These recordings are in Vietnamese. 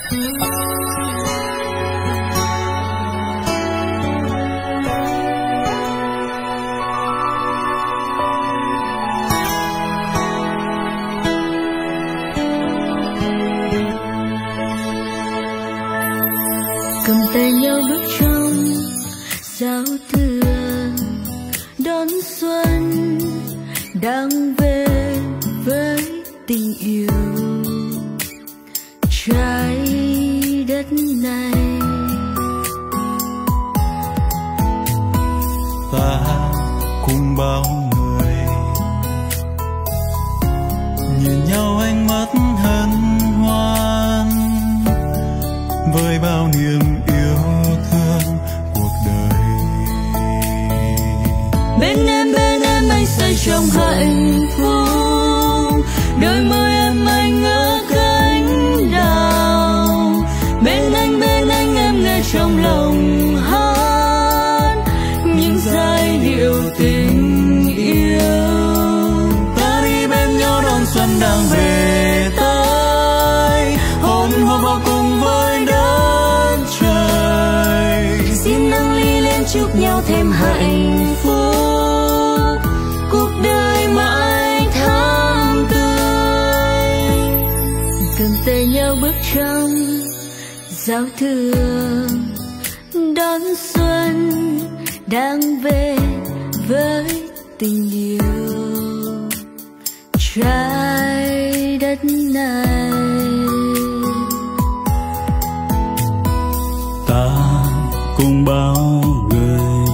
Cầm tay nhau bước trong giao thừa đón xuân đang về với tình yêu trái đất này. Ta cùng bao người nhìn nhau ánh mắt hân hoan với bao niềm yêu thương cuộc đời. Bên em anh say trong hạnh phúc, đôi môi em anh ngỡ cánh đào. Bên anh em nghe trong lòng hát những giai điệu tình yêu. Ta đi bên nhau đón xuân đang về tới, hôn hoa vào cùng với đất trời. Xin nâng ly lên chúc nhau thêm hạnh phúc, cuộc đời mãi thắm tươi. Cầm tay nhau bước trong giao thừa đón xuân đang về với tình yêu trái đất này. Ta cùng bao người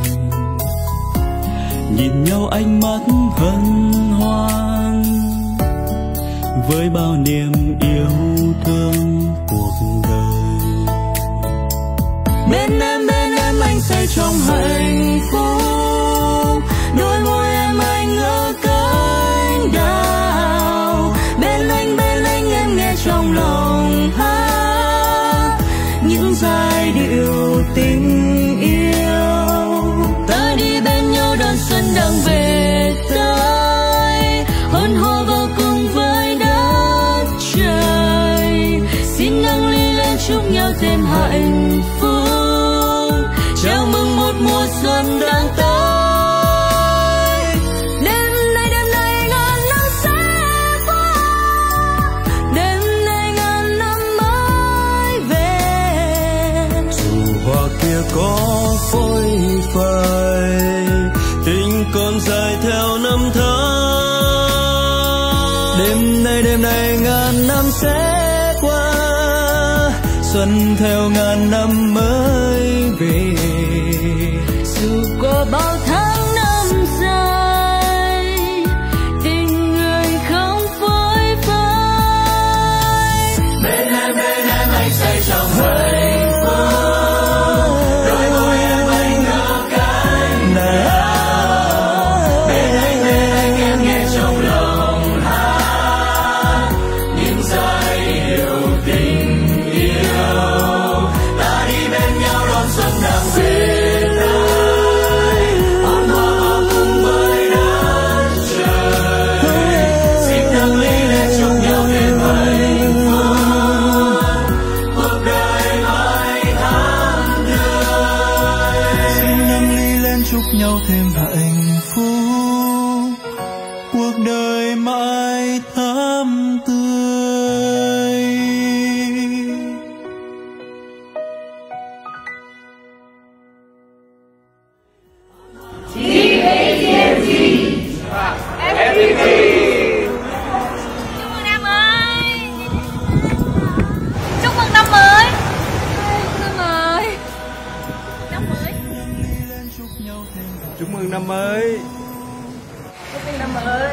nhìn nhau ánh mắt hân hoan với bao niềm yêu thương cuộc đời. Bên em anh say trong hạnh phúc, đôi môi em anh ngỡ cánh đào. Bên anh em nghe trong lòng hát những giai điệu tình yêu. Ta đi bên nhau đón xuân đang về tới, hôn hoa vào cùng với đất trời. Xin nâng ly lên chúc nhau thêm hạnh phúc, chào mừng một mùa xuân đang tới. Đêm nay ngàn năm sẽ qua, đêm nay ngàn năm mới về. Dù hoa kia có phôi phai, tình còn dài theo năm tháng. Đêm nay ngàn năm sẽ qua, xuân theo ngàn năm mới về. Dù có bao tháng năm dài, tình người không phôi phai. Bên em anh say trong hạnh phúc, đôi môi em anh ngỡ cánh đào. Bên anh em nghe trong lòng hát những giai điệu tình yêu. Ta đi bên nhau đón xuân đang về tới, hôn hoa vào cùng với đất trời. Xin nâng ly lên chúc nhau thêm hạnh phúc, cuộc đời mãi thắm tươi. Xin nâng ly lên chúc nhau thêm hạnh phúc, cuộc đời mãi thắm tươi. Chúc mừng năm mới. Chúc mừng năm mới. Năm mới. Chúc mừng năm mới. Chúc mừng năm mới.